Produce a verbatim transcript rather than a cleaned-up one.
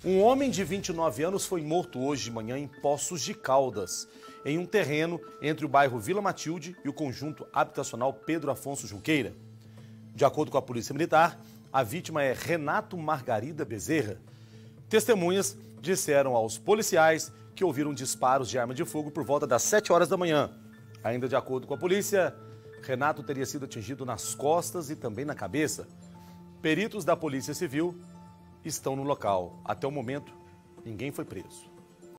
Um homem de vinte e nove anos foi morto hoje de manhã em Poços de Caldas, em um terreno entre o bairro Vila Matilde e o conjunto habitacional Pedro Afonso Junqueira. De acordo com a Polícia Militar, a vítima é Renato Margarida Bezerra. Testemunhas disseram aos policiais que ouviram disparos de arma de fogo por volta das sete horas da manhã. Ainda de acordo com a polícia, Renato teria sido atingido nas costas e também na cabeça. Peritos da Polícia Civil estão no local. Até o momento, ninguém foi preso.